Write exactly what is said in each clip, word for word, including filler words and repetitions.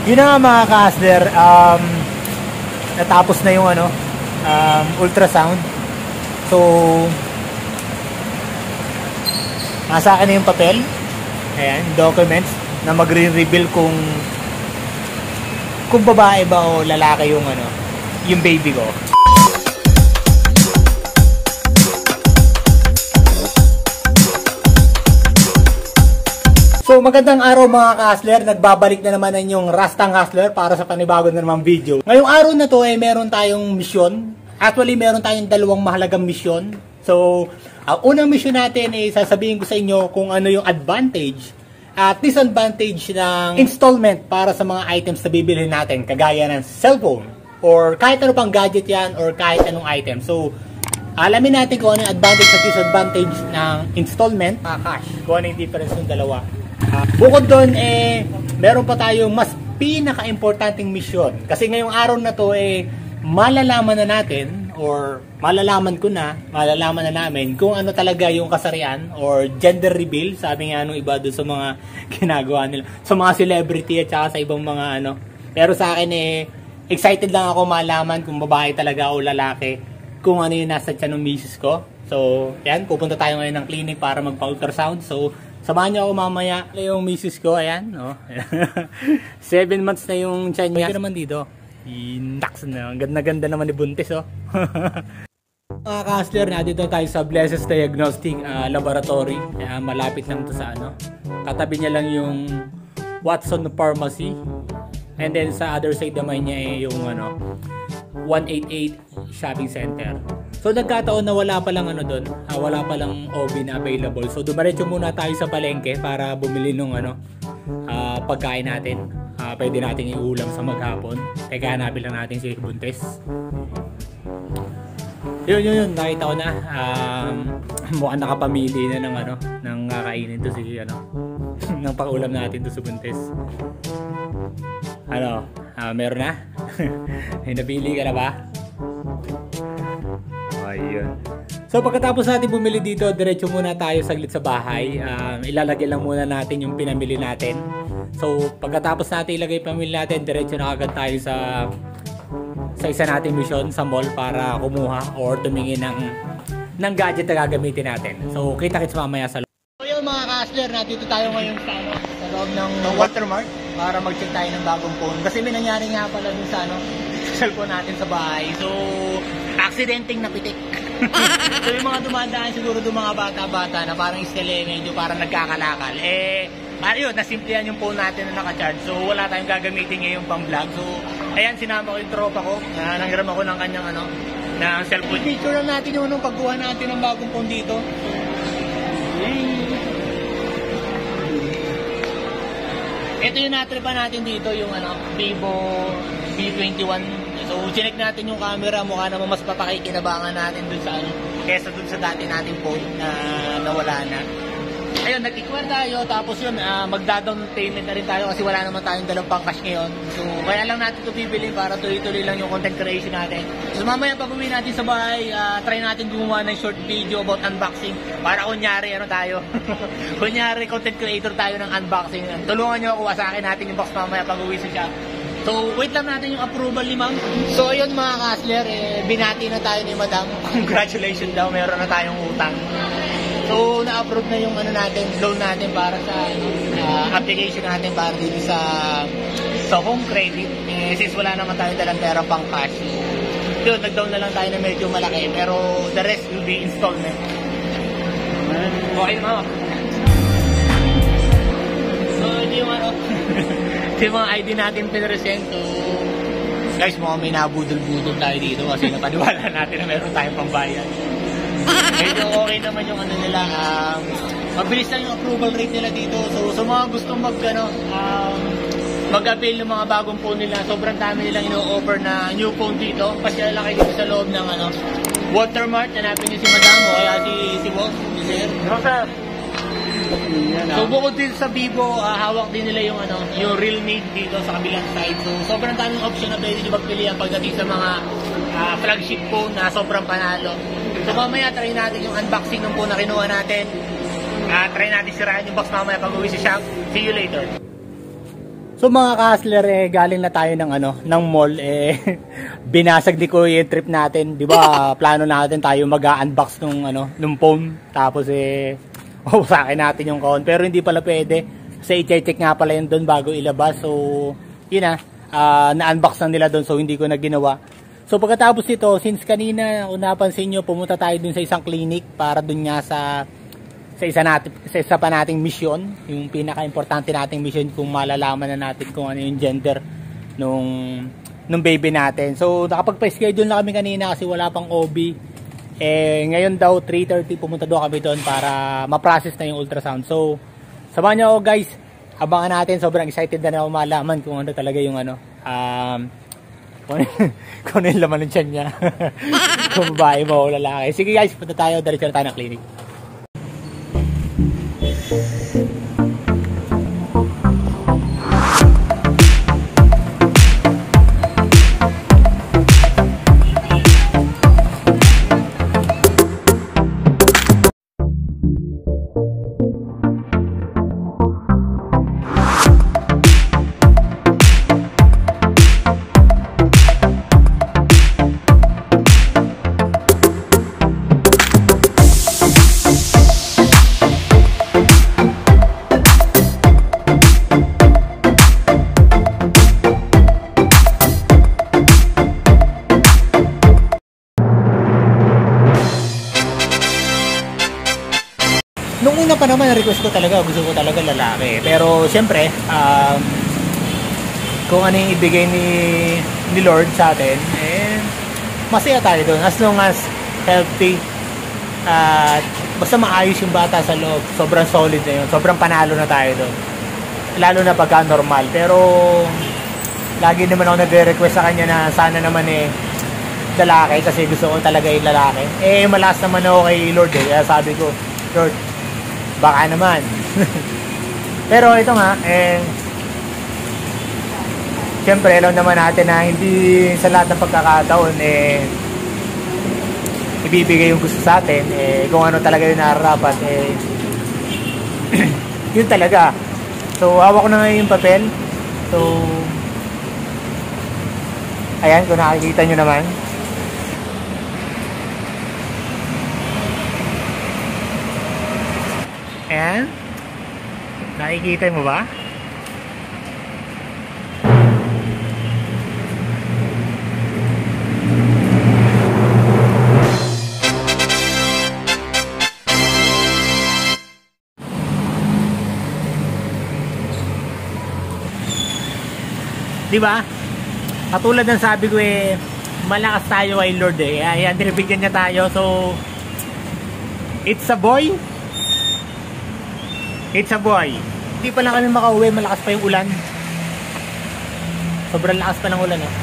Yun na nga mga ka-hustler, um, natapos na yung ano, um, ultrasound. So, nasa akin na yung papel. Ayan, documents na magre-reveal kung kung babae ba o lalaki yung ano, yung baby ko. So magandang araw mga ka-hustler, nagbabalik na naman ang yung Rastang Hustler para sa panibago na namang video. Ngayong araw na to ay eh, meron tayong misyon. Actually meron tayong dalawang mahalagang misyon. So ang unang misyon natin ay sasabihin ko sa inyo kung ano yung advantage at disadvantage ng installment para sa mga items na bibilhin natin, kagaya ng cellphone or kahit ano pang gadget yan or kahit anong item. So alamin natin kung ano yung advantage at disadvantage ng installment at cash, kung ano yung difference ng dalawa. Uh, bukod doon, eh, meron pa tayong mas pinaka-importanting misyon. Kasi ngayong araw na to, eh, malalaman na natin, or malalaman ko na, malalaman na namin kung ano talaga yung kasarian or gender reveal. Sabi nga nung iba doon sa mga ginagawa nila, sa mga celebrity at saka sa ibang mga ano. Pero sa akin, eh, excited lang ako malaman kung babae talaga o lalaki, kung ano yung nasa tiyan ng misis ko. So, yan, pupunta tayo ngayon ng clinic para magpa-ultrasound. So, samahan niyo ako mamaya. Yung misis ko, ayan, no? Seven months na yung tiyan niya. Pwede naman dito. Intax na. Ang ganda-ganda naman ni Buntis, oh. Mga ka-hustler, nandito tayo sa Blesses Diagnostic uh, Laboratory. Uh, malapit lang ito sa ano. Katabi niya lang yung Watson Pharmacy. And then sa other side naman niya eh, yung ano, one eighty-eight Shopping Center. So nagkataon na wala pa lang ano doon, uh, wala pa lang O B na available. So dumiretso muna tayo sa palengke para bumili ng ano, uh, pagkain natin. Uh, pwede natin iulam sa maghapon. Teka, hanapin lang natin si Buntis. Yun, yun, yun. Nakita ko na. Um, mukhang nakapamili na ng ano, ng kakainin to si ano, ng pakulam natin to si Buntis. Ano, uh, meron na? Napili ka na ba? Ayun. So pagkatapos natin bumili dito, diretso muna tayo saglit sa bahay. Um, ilalagay lang muna natin yung pinamili natin. So pagkatapos natin ilagay yung pamili natin, diretso na agad tayo sa sa isa nating mission sa mall para kumuha or tumingin ng ng gadget na gagamitin natin. So kita-kits mamaya sa loob. So yun mga ka-hustler, nandito tayo ngayon sa, ano, sa loob ng Watermark para mag-check tayo ng bagong phone. Kasi may nangyari nga pala dun sa ano, cellphone natin sa bahay. So accidenting napitik. So yung mga dumadaan siguro yung mga bata-bata na parang iskele, medyo parang nagkakalakal. Eh, ayun, nasimplihan yung phone natin na naka-charge. So wala tayong gagamitin ngayon pang vlog. So ayan, sinama ko yung tropa ko. Na nanghiram ako ng kanyang ano, ng cellphone. Picture lang natin yung nung pagkuha natin ng bagong phone dito. Ito yung natripan natin dito, yung ano, Vivo V twenty-one. So, chinek natin yung camera, mukha naman mas papakikinabangan natin dun sa ano, kesa dun sa dati nating phone na nawala na. Ayun, nag-equal tayo, tapos yun, uh, magda-down payment na rin tayo kasi wala naman tayong dalang pang cash ngayon. So, kaya lang natin ito bibili para tuloy-tuloy lang yung content creation natin. So, mamaya pag-uwi natin sa bahay, uh, try natin gumawa ng short video about unboxing para kunyari, ano tayo, kunyari content creator tayo ng unboxing. Tulungan nyo ako, asakin natin yung box mamaya pag-uwi sa shop. So, wait lang natin yung approval ni ma'am. So, ayun mga ka-hustler, eh, binati na tayo ni madam. Congratulations daw, meron na tayong utang. So, na-approve na yung ano natin, loan natin para sa uh, application natin para dito sa sa home credit. Eh, since wala naman tayo dalang pera pang cash. Yun, nag-down na lang tayo na medyo malaki. Pero the rest will be installment. Okay naman. So, ito yung ano, ito yung mga I D natin pinresent. So, guys, mukhang may nabudol-budol tayo dito kasi napaniwala natin na meron tayong pambayad. Medyo okay naman yung ano nila, um, mabilis lang yung approval rate nila dito. So sa mga gustong mag, ano, um, mag-avail ng mga bagong phone nila, sobrang dami nilang ino-offer na new phone dito. Pasyala lang kayo dito sa loob ng ano, Watermark. Hanapin niyo si madam o kaya si, si Wolf, si Sir. So bukod din sa Vivo, uh, hawak din nila yung ano, yung Realme dito sa kabilang side. So sobrang daming option na pwede nyo magpilihan pagdating sa mga uh, flagship phone na sobrang panalo. So mamaya try natin yung unboxing ng phone na kinuha natin. Uh, try natin sirahan yung box mamaya pag uwi sa shop. See you later. So So mga ka-hustler, eh, galing na tayo ng ano, ng mall, eh binasag ni Kuya yung trip natin, 'di ba? Plano natin tayo mag-unbox nung ano, nung phone. Tapos eh usakin natin yung kahon, pero hindi pala pwede. Kasi i-check nga pala yun doon bago ilabas. So, yun na, uh, na-unbox na nila doon, so hindi ko na ginawa. So pagkatapos nito, since kanina kung napansin nyo, pumunta tayo dun sa isang clinic para dun nga sa sa isa, natin, sa isa pa nating mission, yung pinaka-importante nating mission kung malalaman na natin kung ano yung gender nung, nung baby natin. So nakapag-schedule na kami kanina kasi wala pang O B. Eh, ngayon daw three thirty pumunta daw kami doon para ma-process na yung ultrasound. So samahan nyo ako guys, abangan natin. Sobrang excited na ako malaman kung ano talaga yung ano, um, kung, kung ano yung laman ng tiyan niya. Kung babae mo o lalaki. Sige guys, punta tayo, diretso na tayo ng clinic. Nung una pa naman, request ko talaga, gusto ko talaga lalaki. Pero siyempre, um, kung ano yung ibigay ni, ni Lord sa atin, eh, masaya tayo doon. As long as healthy, at uh, basta maayos yung bata sa loob, sobrang solid na yun. Sobrang panalo na tayo doon. Lalo na pagka normal. Pero, lagi naman ako nagre-request sa kanya na sana naman eh, lalaki, kasi gusto ko talaga yung lalaki. Eh, malas naman ako kay Lord eh. Kaya sabi ko, Lord, baka naman. Pero ito nga, eh, siyempre, alam naman natin na hindi sa lahat ng pagkakataon, eh, ibibigay yung gusto sa atin, eh, kung ano talaga yung nararapat, eh, yun talaga. So, hawak ko na ngayon yung papel. So, ayan, kung nakikita nyo naman. Ayan. Nakikita mo ba? Di ba? Katulad ng sabi ko eh, malakas tayo kay Lord eh. Ayan, binibigyan niya tayo. So, it's a boy. It's a boy. Hindi pa lang kami makauwi, malakas pa yung ulan. Sobrang lakas pa ng ulan, eh.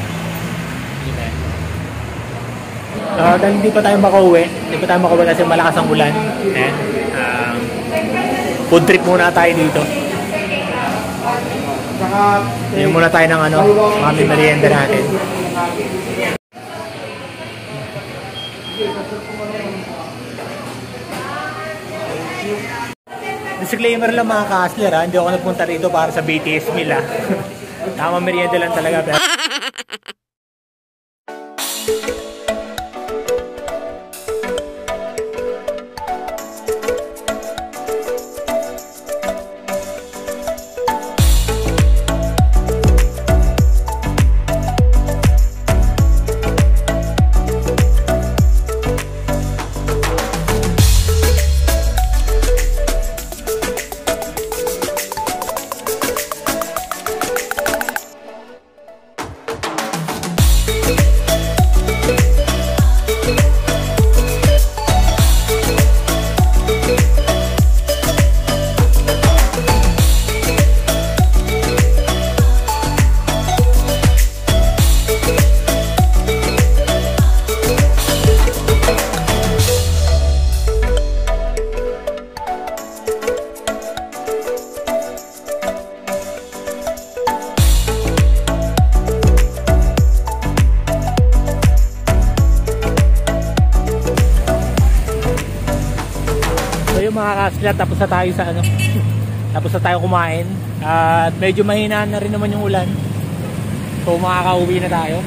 Uh, dahil hindi pa tayo makauwi, hindi pa tayo makauwi kasi malakas ang ulan. Ayan. Um, food trip muna tayo dito. Ngayon muna tayo ng ano, mga merienda natin. Disclaimer lang mga ka-hustler, ha? Hindi ako nagpunta rito para sa B T S meal, ha? Tama, merienda lang talaga. Pero mga ka-hustler, tapos na tayo sa ano, tapos na tayo kumain. At medyo mahina na rin naman yung ulan. So makakauwi na tayo.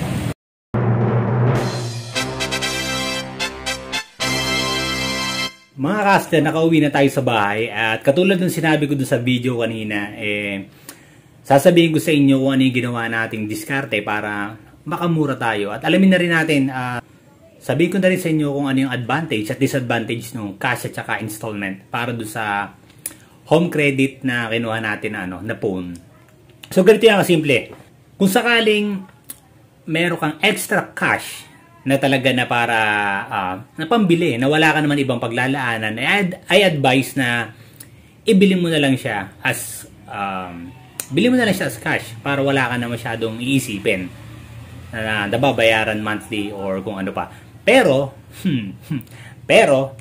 Mga caster, nakauwi na tayo sa bahay. At katulad ng sinabi ko dun sa video kanina, eh, sasabihin ko sa inyo kung ano yung ginawa nating diskarte para makamura tayo. At alamin na rin natin, uh, sabihin ko na rin sa inyo kung ano yung advantage at disadvantage ng cash at saka installment para dun sa home credit na kinuha natin na, ano, na phone. So ganito yan kasimple. Kung sakaling meron kang extra cash na talaga na para uh, na pambili, na wala ka naman ibang paglalaanan, I, I advise na ibili mo na lang siya as um, bili mo na lang siya as cash para wala ka na masyadong iisipin na nababayaran monthly or kung ano pa. Pero hmm, pero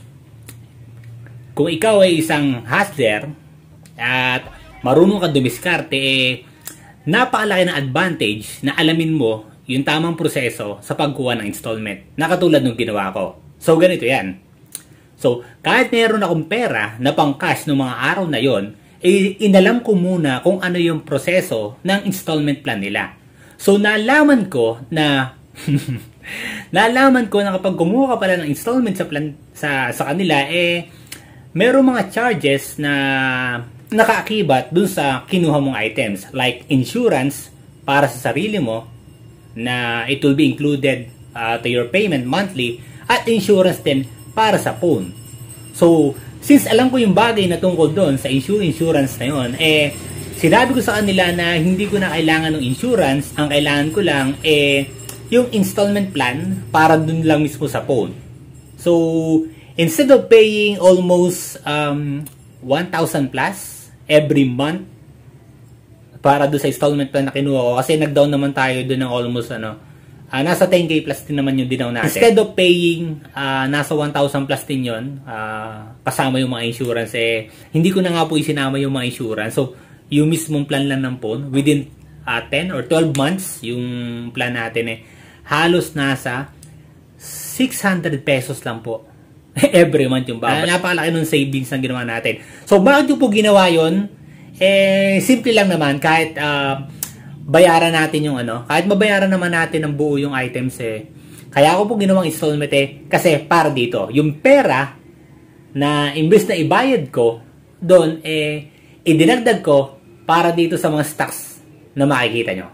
kung ikaw ay isang hustler at marunong ka dumiskarte, eh, napakalaki ng advantage na alamin mo yung tamang proseso sa pagkuha ng installment na katulad ng ginawa ko. So ganito yan. So kahit meron akong pera na pang cash ng mga araw na yon, eh, inalam ko muna kung ano yung proseso ng installment plan nila. So nalaman ko na nalaman ko na kapag kumuha ka pala ng installment sa plan sa sa kanila, eh meron mga charges na nakaakibat dun sa kinuha mong items, like insurance para sa sarili mo na it will be included uh, to your payment monthly, at insurance din para sa phone. So since alam ko yung bagay na tungkol doon sa insurance na yon, eh sinabi ko sa kanila na hindi ko na kailangan ng insurance. Ang kailangan ko lang eh yung installment plan para dun lang mismo sa phone. So instead of paying almost um, one thousand plus every month para doon sa installment plan na kinuha ko, kasi nag-down naman tayo doon ng almost ano, uh, nasa ten K plus din naman yung dinaw natin. Instead of paying uh, nasa one thousand plus din yun, uh, kasama yung mga insurance, eh hindi ko na nga po isinama yung mga insurance. So yung mismong plan lang ng phone, within uh, ten or twelve months yung plan natin, eh halos nasa six hundred pesos lang po every month yung babalik. Uh, napakalaki ng savings na ginawa natin. So bakit yung po ginawa yun? Eh, simple lang naman, kahit uh, bayaran natin yung ano, kahit mabayaran naman natin ng buo yung items, eh, kaya ako po ginawang installment, eh, kasi para dito, yung pera na imbes na ibayad ko doon, eh, idinagdag ko para dito sa mga stocks na makikita nyo.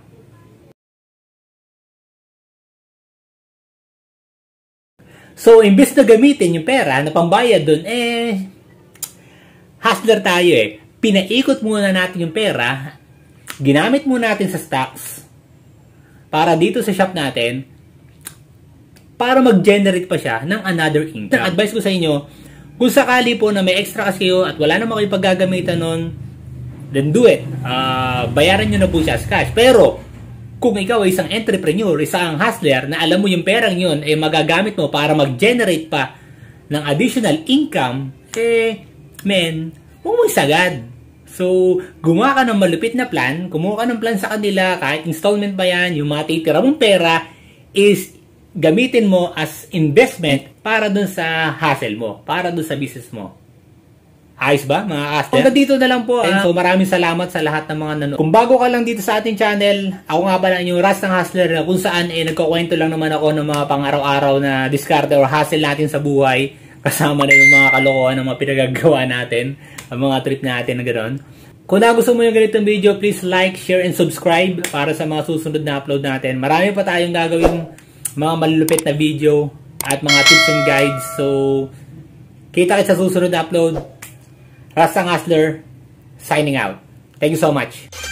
So, imbes na gamitin yung pera na pambayad doon, eh, hustler tayo, eh. Pinaikot muna natin yung pera, ginamit muna natin sa stocks para dito sa shop natin para mag-generate pa siya ng another income. Ang advice ko sa inyo, kung sakali po na may extra cash kayo at wala naman kayo paggagamitan nun, then do it. Uh, bayaran nyo na po siya as cash. Pero kung ikaw ay isang entrepreneur, isang hustler na alam mo yung perang yun ay eh, magagamit mo para mag-generate pa ng additional income, eh, men, huwag mo isagad. So, gumawa ka ng malupit na plan, kumuha ka ng plan sa kanila, kahit installment ba yan, yung matitira mong pera is gamitin mo as investment para dun sa hustle mo, para dun sa business mo. Ayos ba, mga caster? Hanggang dito na lang po. And so, maraming salamat sa lahat ng mga nanonood. Kung bago ka lang dito sa ating channel, ako nga pala yung Rastang Hustler, na kung saan eh, nagkukwento lang naman ako ng mga pang-araw-araw na diskarte or hustle natin sa buhay. Kasama na yung mga kalokohan ng mga pinagagawa natin, ang mga trip natin na gano'n. Kung nagustuhan mo yung ganitong video, please like, share, and subscribe para sa mga susunod na upload natin. Marami pa tayong gagawin mga malulupit na video at mga tips and guides. So, kita kita sa susunod na upload. Rastang Hustler, signing out. Thank you so much.